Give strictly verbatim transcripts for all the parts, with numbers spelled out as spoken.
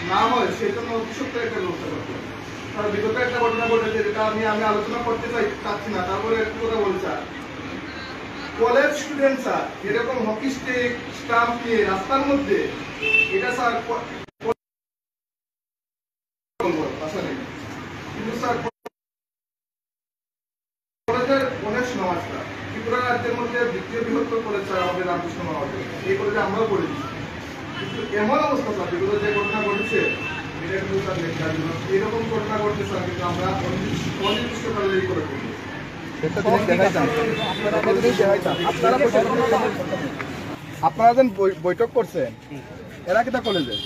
না হয় সেই জন্য অতি সত্ত্বর একটা ব্যবস্থা করতে হবে। কারণ বিগত একটা ঘটনা ঘটেছে যেটা আমি আমি আলোচনা করতে চাই চাচ্ছি না, তারপরে একটু কথা বলছি। স্যার কলেজ স্টুডেন্ট স্যার এরকম হকি স্টিক স্টাম্প নিয়ে রাস্তার মধ্যে, এটা স্যার কিন্তু স্যার কলেজের অনেক সমাজ স্যার ত্রিপুরা রাজ্যের মধ্যে দ্বিতীয় বৃহত্তর কলেজ স্যার আমাদের রামকৃষ্ণ মহাবিদ্যালয়, এই কলেজে আমরাও পড়ে দিচ্ছি। কিন্তু এমন অবস্থা স্যার বিগত যে ঘটনা ঘটেছে এটা কিন্তু স্যার এরকম ঘটনা ঘটছে স্যার, কিন্তু আমরা অনির্দিষ্টকালে করে করবো। আপনারা যেন বৈঠক করছেন, এরা কিটা কলেজে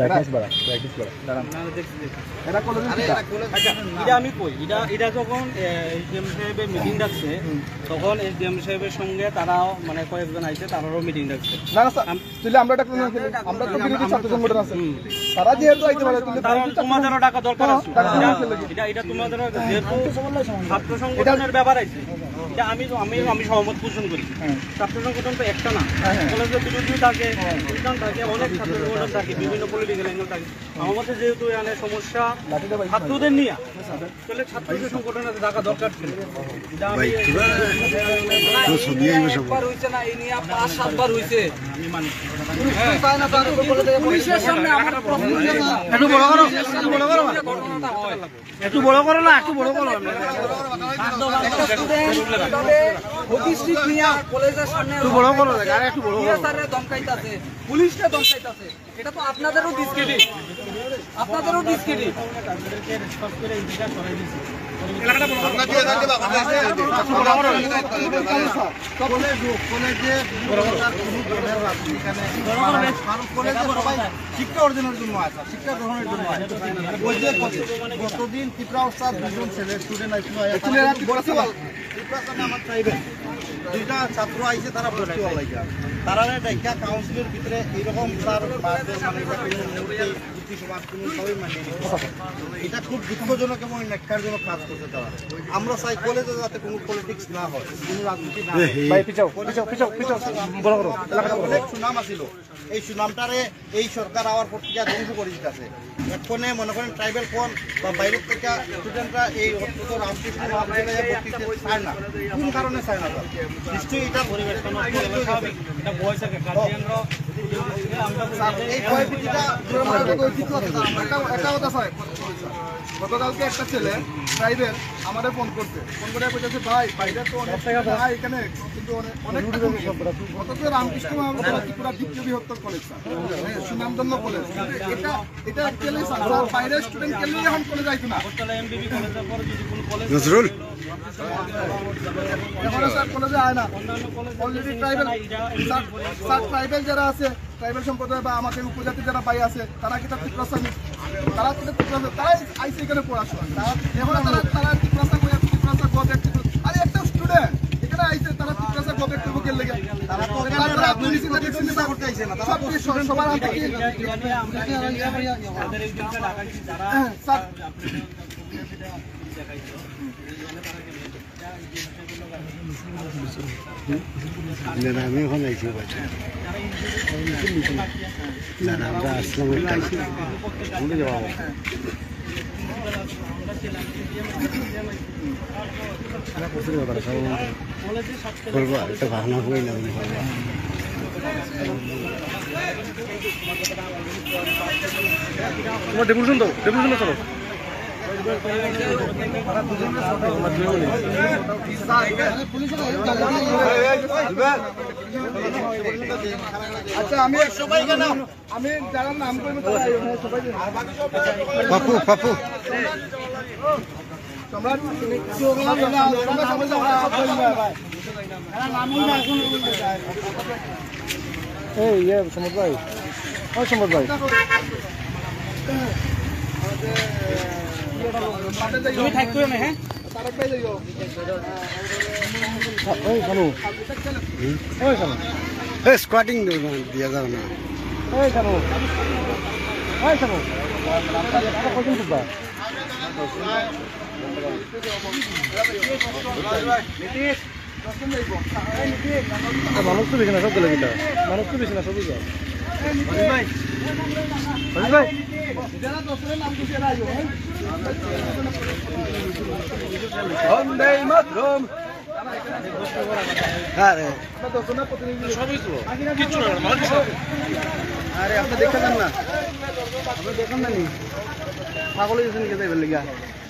মিটিং ডাকছে, তখন এসডিএম সাহেবের সঙ্গে তারাও মানে কয়েকজন আইছে, তারাও মিটিং ডাকছে। তোমাদেরও টাকা দরকার আছে, এটা তোমাদের যেহেতু ছাত্র সংগঠনের ব্যাপার আছে, এটা আমি আমি আমি সহমত পোষণ করি। ছাত্র সংগঠন তো একটা না, কলেজের বিরোধী থাকে, থাকে, অনেক ছাত্র সংগঠন থাকে, বিভিন্ন পলিটিক্যাল অ্যাঙ্গেল থাকে। আমার মতে যেহেতু এখানে সমস্যা ছাত্রদের নিয়ে, তাহলে ছাত্রদের সংগঠনের টাকা দরকার ছিল। সাতবার হয়েছে আমি মানি। একটু বড় করো না, একটু বড় করো। পুলিশটা দমকাইতাছে, এটা তো আপনাদেরও ডিসক্রেডিট, আপনাদেরও ডিসক্রেডিট। শিক্ষা অর্জনের জন্য আছে, শিক্ষা গ্রহণের জন্য গতদিন ত্রিপুরা দুজন ছেলে স্টুডেন্ট আমার ট্রাইবেল দুইটা ছাত্র আইছে, তারা ভর্তি হওয়া লাগে, তারা দেখা কাউন্সিলের ভিতরে এইরকম তার এটা খুব দুঃখজনক এবং ন্যাক্কারজনক কাজ করতে তারা। আমরা চাই কলেজে যাতে কোনো পলিটিক্স না হয়, কোনো রাজনীতি না হয়। অনেক সুনাম আছিল, এই সুনামটারে এই সরকার আওয়ার পর থেকে ধ্বংস করে দিতেছে। এক্ষণে মনে করেন ট্রাইবেল কোন বা বাইরের থেকে স্টুডেন্টরা এই অন্তত রামকৃষ্ণ মহাবিদ্যালয়ে ভর্তি চায় না, কোন কারণে চায় না? নিশ্চয়ই এটা পরিবর্তন গতকালকে একটা ছেলে ট্রাইবেল আমাদের ফোন করছে, ফোন করে বলতেছে ভাই বাইরে তো অনেক ভাই এখানে কিন্তু অনেক অথচ রামকৃষ্ণ মহাবিদ্যালয় ত্রিপুরা দ্বিতীয় বৃহত্তর কলেজ, সুনামধন্য কলেজ। এটা এটা অ্যাকচুয়ালি বাইরের স্টুডেন্ট কেন এখন কলেজ আইতো না? নজরুল এখন স্যার কলেজে আয় না, অলরেডি ট্রাইবেল স্যার ট্রাইবেল যারা আছে, ট্রাইবেল সম্প্রদায় বা আমাদের উপজাতি যারা পাই আছে, তারা কি তার ত্রিপ্রাসা তারা কিন্তু ত্রিপ্রাসা তারাই আইসি এখানে পড়াশোনা, এখন তারা তারা ত্রিপ্রাসা ত্রিপ্রাসা গবেট আরে একটা স্টুডেন্ট এখানে আইসে, তারা ত্রিপ্রাসা গবেট করবো কে লেগে? তারা তো চিন্তা করতে আইসে না, তারা সবার হাতে আমি এখন আইছি যারা আমরা আসলাম যাওয়া করবো একটা ভাবনা হয়ে না তোমার ডেপুটেশন দাও, ডেপুটেশন চলো। আচ্ছা আমি আমি যারা নাম করবো পাপু পাপু সম্পদ ভাই, সম্পদ ভাই তুমি থাকতো না? হ্যাঁ স্কোয়াটিং দিয়া যাবে না। মানুষ তো বেশি না, সব গেলে মানুষ তো বেশি না, সবই ভাই ভাই যারা দশের নাম দিছে না বন্দে মাতরম আরে আরে আপনি দেখে যান না আপনি দেখেন না নি পাগল হয়েছেন কে যাইবার লিগা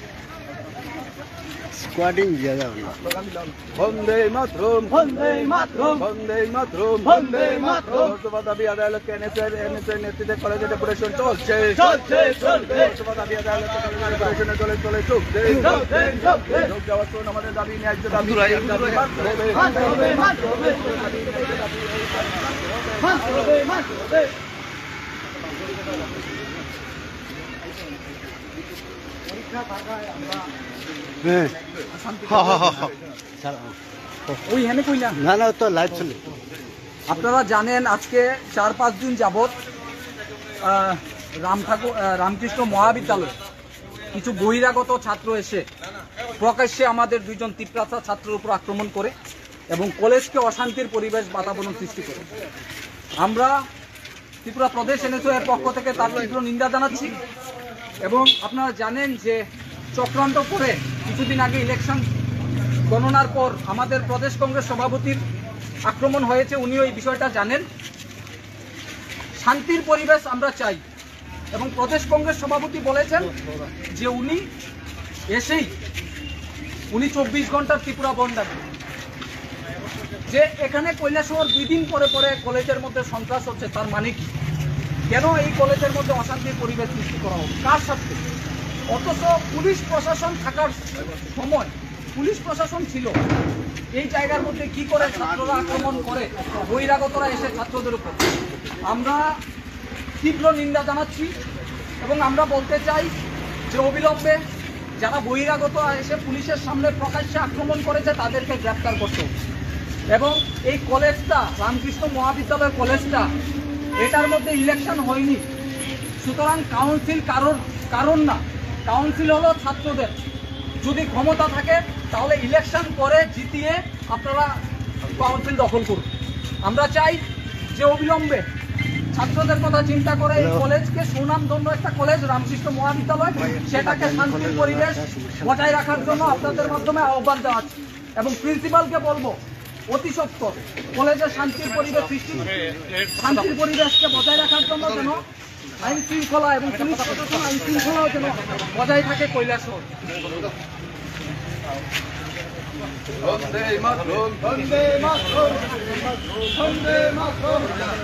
স্কোয়াডিং দিয়া যাও না বন্দে মাতরম বন্দে মাতরম বন্দে মাতরম বন্দে মাতরম তোমার দাবি আদালতকে এনএসআই এনএসআই নেতৃত্বে কলেজে ডেপুটেশন চলছে চলছে চলছে তোমার দাবি আদালতকে কলেজে ডেপুটেশনে চলে চলে চলছে চলছে চলছে লোক যাওয়ার জন্য আমাদের দাবি ন্যায্য দাবি মাতরম মাতরম মাতরম হ্যাঁ ওই হেনে কইলাম না না তো লাইভ চলে আপনারা জানেন আজকে চার পাঁচ দিন যাবৎ রাম ঠাকুর রামকৃষ্ণ মহাবিদ্যালয় কিছু বহিরাগত ছাত্র এসে প্রকাশ্যে আমাদের দুইজন তিপ্রাসা ছাত্রের উপর আক্রমণ করে এবং কলেজকে অশান্তির পরিবেশ বাতাবরণ সৃষ্টি করে। আমরা ত্রিপুরা প্রদেশ এনএসইউআই এর পক্ষ থেকে তার তীব্র নিন্দা জানাচ্ছি এবং আপনারা জানেন যে চক্রান্ত করে কিছুদিন আগে ইলেকশন গণনার পর আমাদের প্রদেশ কংগ্রেস সভাপতির আক্রমণ হয়েছে, উনিও এই বিষয়টা জানেন। শান্তির পরিবেশ আমরা চাই এবং প্রদেশ কংগ্রেস সভাপতি বলেছেন যে উনি এসেই উনি চব্বিশ ঘন্টার ত্রিপুরা বন্ধ রাখবেন। যে এখানে কৈলাসহর দুই দিন পরে পরে কলেজের মধ্যে সন্ত্রাস হচ্ছে তার মানে কি? কেন এই কলেজের মধ্যে অশান্তির পরিবেশ সৃষ্টি করা হবে, কার সাথে? অথচ পুলিশ প্রশাসন থাকার সময় পুলিশ প্রশাসন ছিল, এই জায়গার মধ্যে কি করে ছাত্ররা আক্রমণ করে, বহিরাগতরা এসে ছাত্রদের উপর। আমরা তীব্র নিন্দা জানাচ্ছি এবং আমরা বলতে চাই যে অবিলম্বে যারা বহিরাগত এসে পুলিশের সামনে প্রকাশ্যে আক্রমণ করেছে তাদেরকে গ্রেপ্তার করতে হবে। এবং এই কলেজটা রামকৃষ্ণ মহাবিদ্যালয় কলেজটা এটার মধ্যে ইলেকশন হয়নি, সুতরাং কাউন্সিল কারোর কারণ না, কাউন্সিল হলো ছাত্রদের। যদি ক্ষমতা থাকে তাহলে ইলেকশন করে জিতিয়ে আপনারা কাউন্সিল দখল করুন। আমরা চাই যে অবিলম্বে ছাত্রদের কথা চিন্তা করে এই কলেজকে সুনামধন্য একটা কলেজ রামকৃষ্ণ মহাবিদ্যালয় সেটাকে শান্তির পরিবেশ বজায় রাখার জন্য আপনাদের মাধ্যমে আহ্বান জানাচ্ছি এবং প্রিন্সিপালকে বলবো অতি সত্বর কলেজের শান্তির পরিবেশ সৃষ্টি শান্তির পরিবেশকে বজায় রাখার জন্য যেন আইন শৃঙ্খলা এবং পুলিশ প্রশাসন আইন শৃঙ্খলাও যেন বজায় থাকে কৈলাসহর। বন্দে মাতরম বন্দে মাতরম বন্দে মাতরম।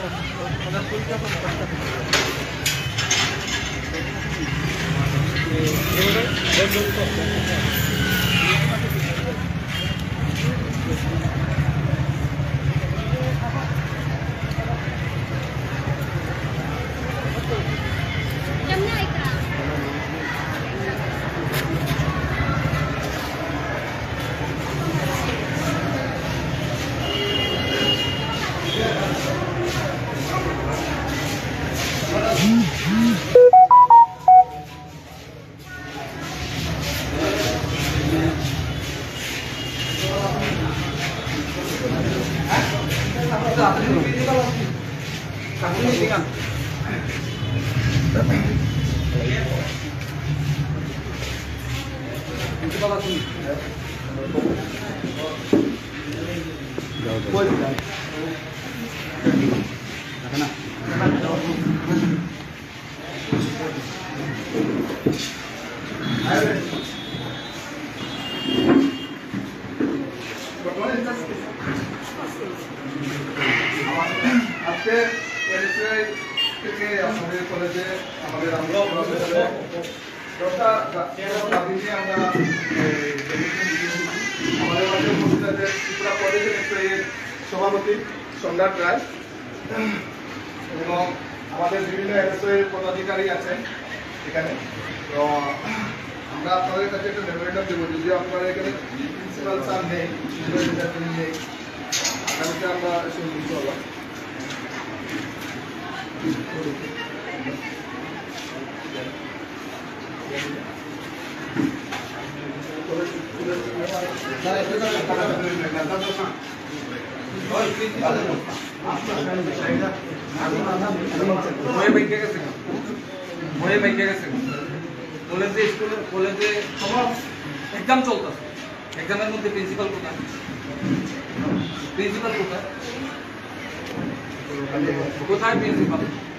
আজকে এনএসইউআই থেকে আমাদের কলেজে আমাদের দশটা দাবি নিয়ে আমরা আমাদের মাঝে উপস্থিত আছে ত্রিপুরা প্রদেশ এনএসইউআই এর সভাপতি সম্রাট রায় এবং আমাদের বিভিন্ন এনএসইউআই এর পদাধিকারী আছেন এখানে। তো আমরা আপনাদের কাছে একটা মেমোরেন্ডাম দেবো, যদিও আপনারা এখানে প্রিন্সিপাল স্যার নেই নেই আগামীতে আমরা শুনতে হলাম। ভয়ে বাইকে গেছে কলেজে স্কুলে কলেজে সবার এক্সাম চলতেছে এক্সামের মধ্যে প্রিন্সিপাল কোথায় প্রিন্সিপাল কোথায় কোথায় প্রিন্সিপাল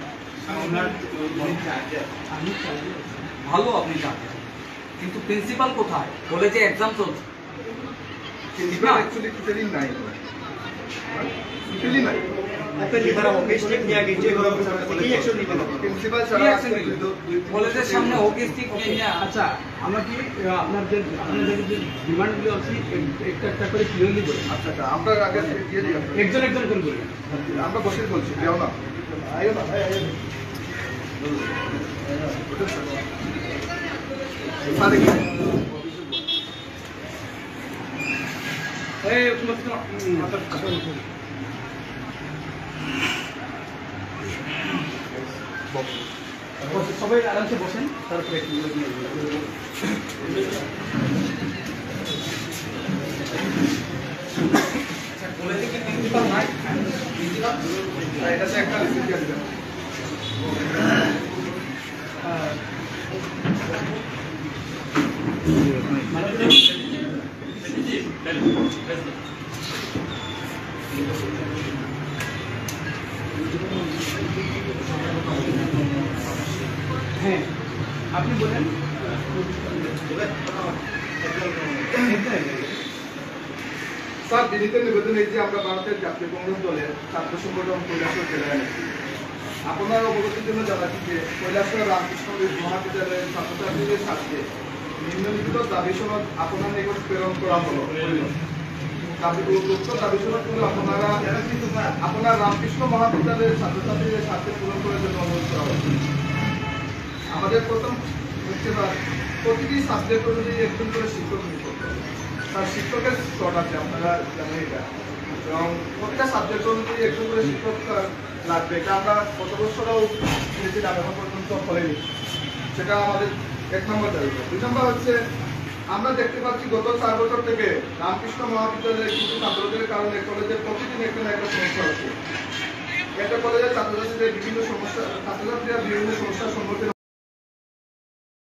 ভালো আপনি জানেন কিন্তু প্রিন্সিপাল কোথায় কলেজে এক্সাম চলছে প্রিন্সিপাল অ্যাকচুয়ালি টিচারিং নাই টিচারিং নাই প্রিন্সিপাল ছাড়া কলেজের সামনে হকি স্টিক নিয়ে আচ্ছা আমরা কি আপনাদের আপনাদের যে ডিমান্ডগুলো আছে একটা একটা করে ক্লিয়ারলি বলি আচ্ছা আচ্ছা আমরা আগে দিয়ে দিই একজন একজন করে বলি আমরা বসে বলছি যাও না আয়ো না আয়ো সাদে কি এই তোমার মাথা সবাই আরামসে বসেন তারপরে কলেজে কি প্রিন্সিপাল নাই এটা তো একটা রিসিপ্ট দিয়ে দিবেন হ্যাঁ আপনি বলেন স্যার বিনীত নিবেদন এই যে আমরা ভারতের জাতীয় কংগ্রেস দলের ছাত্র সংগঠন কৈলাসহর জেলায় আছি আপনার অবগতির জন্য জানাচ্ছি যে কৈলাসহর রামকৃষ্ণ মহাবিদ্যালয়ের ছাত্রছাত্রীদের স্বার্থে নিম্নলিখিত দাবি সনদ আপনার নিকট প্রেরণ করা হলো দাবি উক্ত দাবি সনদগুলো আপনারা আপনার রামকৃষ্ণ মহাবিদ্যালয়ের ছাত্রছাত্রীদের স্বার্থে পূরণ করার জন্য অনুরোধ করা হয়েছে আমাদের প্রথম হচ্ছে প্রতিটি সাবজেক্ট অনুযায়ী একজন করে শিক্ষক নিয়োগ করতে হবে তার শিক্ষকের স্তর আছে আপনারা জানেন এটা এবং প্রতিটা সাবজেক্ট অনুযায়ী একজন করে শিক্ষক লাগবে এটা আমরা গত বছরও নিয়েছিলাম এখন পর্যন্ত ফলেনি সেটা আমাদের এক নম্বর দাবি দুই নম্বর হচ্ছে আমরা দেখতে পাচ্ছি গত চার বছর থেকে রামকৃষ্ণ মহাবিদ্যালয়ের কিছু ছাত্রদের কারণে কলেজের প্রতিদিন একটা না একটা সমস্যা হচ্ছে একটা কলেজের ছাত্রছাত্রীদের বিভিন্ন সমস্যা ছাত্রছাত্রীরা বিভিন্ন সমস্যার সম্মুখীন